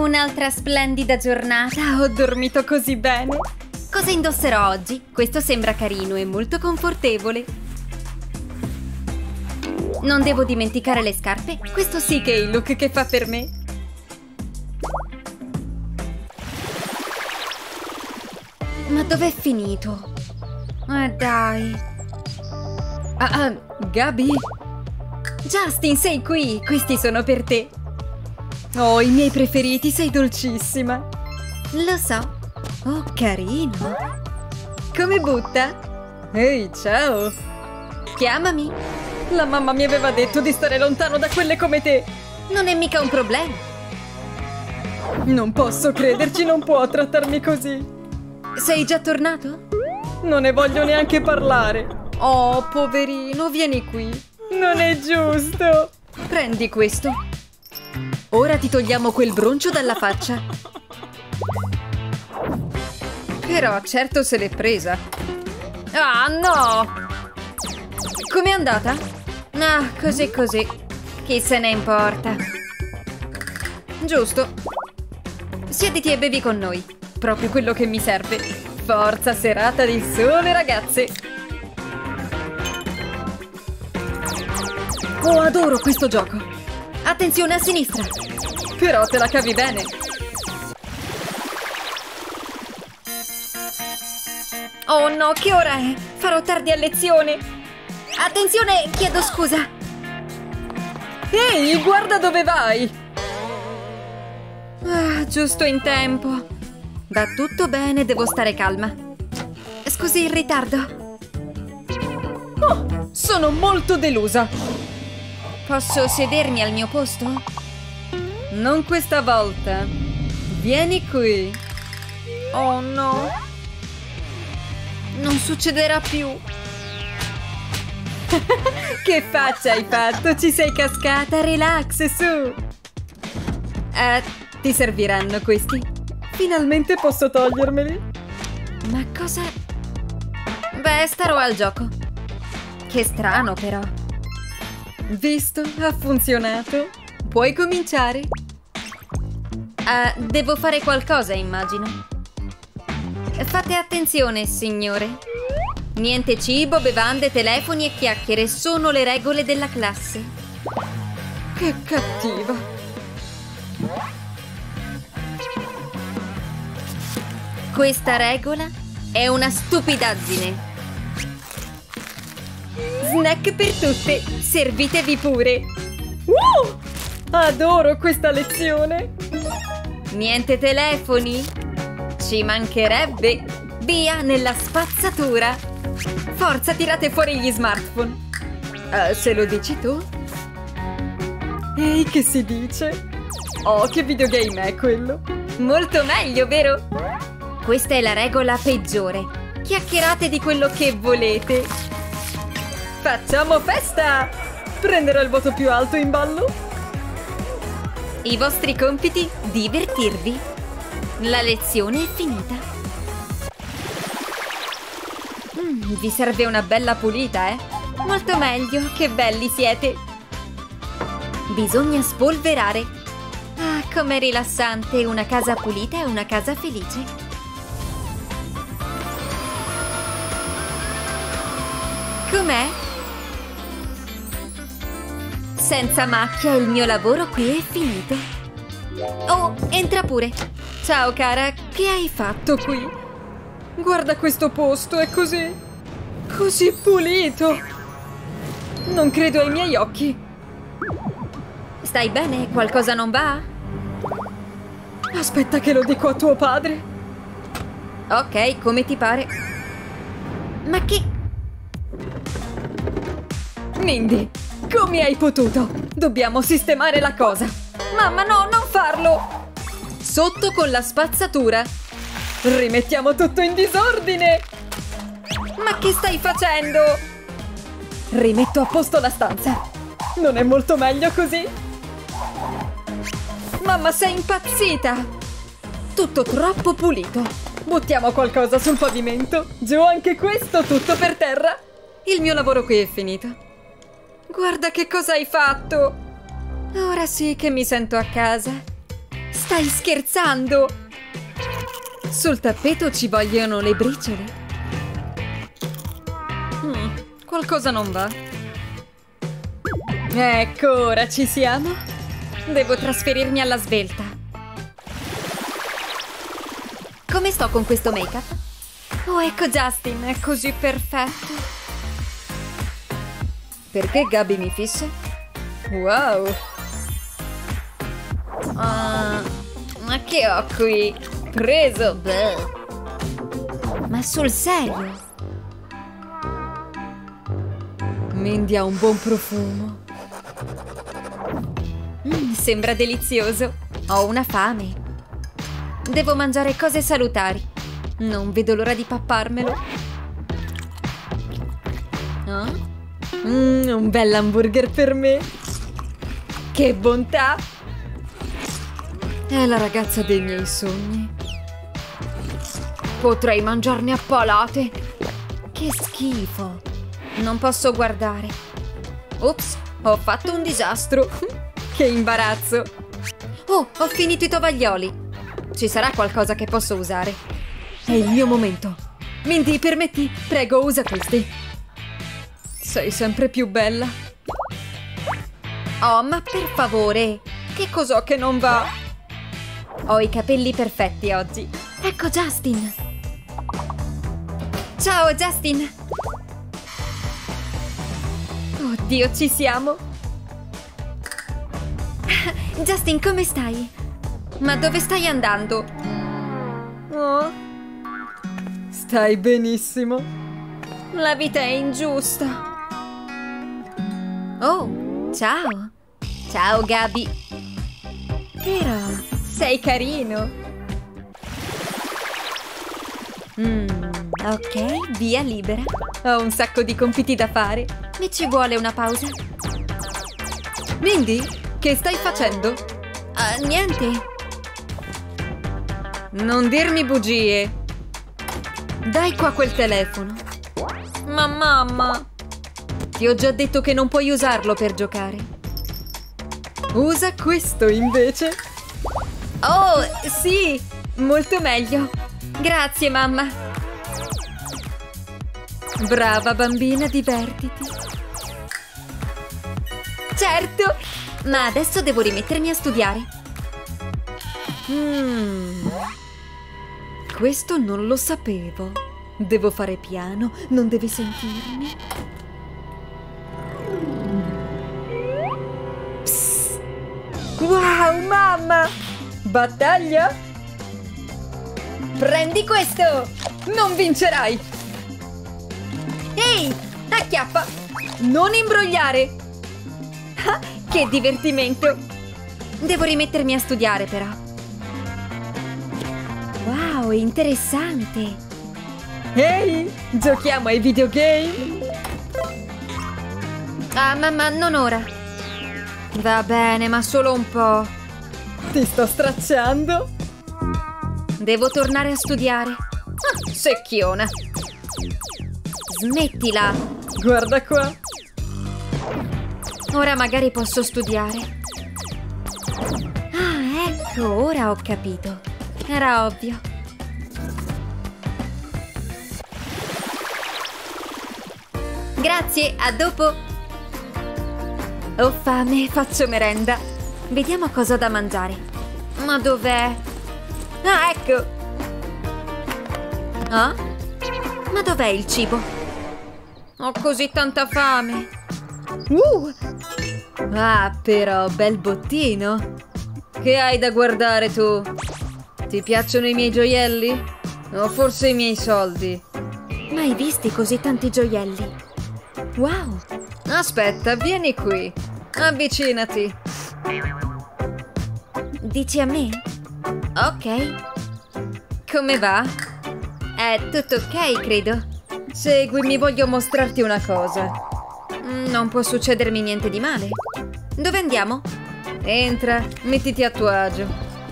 Un'altra splendida giornata, ho dormito così bene. Cosa indosserò oggi? Questo sembra carino e molto confortevole. Non devo dimenticare le scarpe. Questo sì che è il look che fa per me. Ma dov'è finito? Dai. Gabi? Justin, sei qui! Questi sono per te. Oh, i miei preferiti, sei dolcissima. Lo so. Oh, carino. Come butta? Ehi, ciao. Chiamami. La mamma mi aveva detto di stare lontano da quelle come te. Non è mica un problema. Non posso crederci, non può trattarmi così. Sei già tornato? Non ne voglio neanche parlare. Oh, poverino, vieni qui. Non è giusto. Prendi questo. Ora ti togliamo quel broncio dalla faccia. Però certo se l'è presa. Ah, no! Com'è andata? Ah, così così. Chi se ne importa? Giusto. Siediti e bevi con noi. Proprio quello che mi serve. Forza, serata di sole, ragazze. Oh, adoro questo gioco. Attenzione a sinistra. Però te la cavi bene. Oh no, che ora è? Farò tardi a lezione. Attenzione, chiedo scusa. Ehi, guarda dove vai. Ah, giusto in tempo. Va tutto bene, devo stare calma. Scusi il ritardo. Oh, sono molto delusa. Posso sedermi al mio posto? Non questa volta. Vieni qui. Oh no. Non succederà più. Che faccia hai fatto? Ci sei cascata? Relax, su. Ti serviranno questi. Finalmente posso togliermeli. Ma cosa? Beh, starò al gioco. Che strano, però. Visto? Ha funzionato. Puoi cominciare. Devo fare qualcosa, immagino. Fate attenzione, signore. Niente cibo, bevande, telefoni e chiacchiere. Sono le regole della classe. Che cattiva. Questa regola è una stupidaggine. Snack per tutte. Servitevi pure. Adoro questa lezione. Niente telefoni. Ci mancherebbe. Via nella spazzatura. Forza, tirate fuori gli smartphone. Se lo dici tu. Ehi, che si dice? Oh, che videogame è quello? Molto meglio, vero? Questa è la regola peggiore. Chiacchierate di quello che volete. Facciamo festa! Prenderò il voto più alto in ballo. I vostri compiti? Divertirvi. La lezione è finita. Vi serve una bella pulita, eh? Molto meglio, che belli siete. Bisogna spolverare. Ah, com'è rilassante. Una casa pulita e una casa felice. Com'è? Senza macchia, il mio lavoro qui è finito. Oh, entra pure. Ciao cara, che hai fatto qui? Guarda questo posto, è così pulito. Non credo ai miei occhi. Stai bene? Qualcosa non va? Aspetta che lo dico a tuo padre. Ok, come ti pare. Ma che... Mindy, come hai potuto? Dobbiamo sistemare la cosa. Mamma, no, non farlo. Sotto con la spazzatura. Rimettiamo tutto in disordine. Ma che stai facendo? Rimetto a posto la stanza. Non è molto meglio così? Mamma, sei impazzita. Tutto troppo pulito. Buttiamo qualcosa sul pavimento. Giù anche questo, tutto per terra. Il mio lavoro qui è finito. Guarda che cosa hai fatto. Ora sì che mi sento a casa. Stai scherzando? Sul tappeto ci vogliono le briciole. Qualcosa non va. Ecco, ora ci siamo. Devo trasferirmi alla svelta. Come sto con questo make-up? Oh, ecco Justin, è così perfetto. Perché Gabi mi fissa? Wow. Ma che ho qui? Preso. Beh. Ma sul serio? Mindy ha un buon profumo. Sembra delizioso. Ho una fame. Devo mangiare cose salutari. Non vedo l'ora di papparmelo. Un bel hamburger per me. Che bontà! È la ragazza dei miei sogni. Potrei mangiarne a palate. Che schifo. Non posso guardare. Ops, ho fatto un disastro. Che imbarazzo. Oh, ho finito i tovaglioli. Ci sarà qualcosa che posso usare. È il mio momento. Mindy, permetti? Prego, usa questi. Sei sempre più bella. Oh, ma per favore. Che cos'ho che non va? Ho i capelli perfetti oggi. Ecco Justin. Ciao, Justin. Oddio, ci siamo. Justin, come stai? Ma dove stai andando? Oh. Stai benissimo. La vita è ingiusta. Oh, ciao. Ciao, Gabi. Però sei carino. Ok, via libera. Ho un sacco di compiti da fare. Mi ci vuole una pausa. Mindy, che stai facendo? Niente. Non dirmi bugie. Dai qua quel telefono. Ma mamma, ti ho già detto che non puoi usarlo per giocare. Usa questo invece. Oh, sì, molto meglio. Grazie, mamma. Brava bambina, divertiti. Certo, ma adesso devo rimettermi a studiare. Questo non lo sapevo. Devo fare piano, non devi sentirmi. Psst. Wow, mamma! Battaglia? Prendi questo! Non vincerai! Ehi, acchiappa! Non imbrogliare! Ah, che divertimento! Devo rimettermi a studiare, però. Wow, interessante! Ehi, giochiamo ai videogame? Ah, mamma, non ora. Va bene, ma solo un po'. Ti sto stracciando? Devo tornare a studiare. Ah, secchiona. Smettila. Guarda qua. Ora magari posso studiare. Ah, ecco, ora ho capito. Era ovvio. Grazie, a dopo. Ho fame, faccio merenda. Vediamo cosa ho da mangiare. Ma dov'è? Ah, ecco. Ah? Ma dov'è il cibo? Ho così tanta fame. Ah, però, bel bottino. Che hai da guardare tu? Ti piacciono i miei gioielli? O forse i miei soldi? Mai visti così tanti gioielli? Wow! Aspetta, vieni qui. Avvicinati. Dici a me? Ok. Come va? È tutto ok, credo. Seguimi, voglio mostrarti una cosa. Non può succedermi niente di male. Dove andiamo? Entra, mettiti a tuo agio.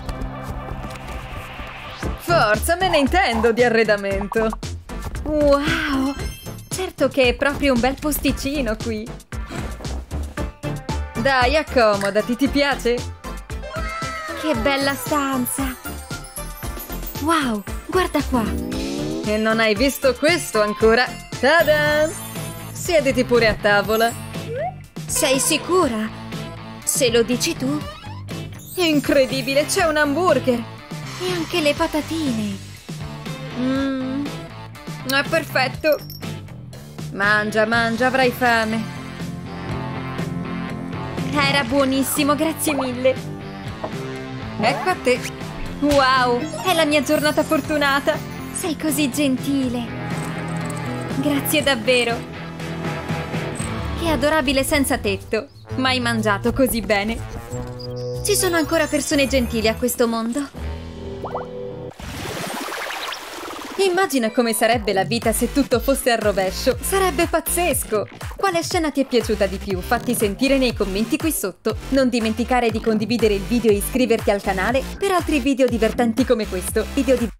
Forza, me ne intendo di arredamento. Wow! Certo che è proprio un bel posticino qui. Dai, accomodati, ti piace? Che bella stanza! Wow, guarda qua! E non hai visto questo ancora? Ta-da! Siediti pure a tavola. Sei sicura? Se lo dici tu? Incredibile, c'è un hamburger! E anche le patatine! È perfetto! Mangia, mangia, avrai fame! Era buonissimo, grazie mille! Ecco a te! Wow, è la mia giornata fortunata! Sei così gentile! Grazie davvero! Che adorabile senza tetto! Mai mangiato così bene! Ci sono ancora persone gentili a questo mondo! Immagina come sarebbe la vita se tutto fosse al rovescio! Sarebbe pazzesco! Quale scena ti è piaciuta di più? Fatti sentire nei commenti qui sotto! Non dimenticare di condividere il video e iscriverti al canale per altri video divertenti come questo!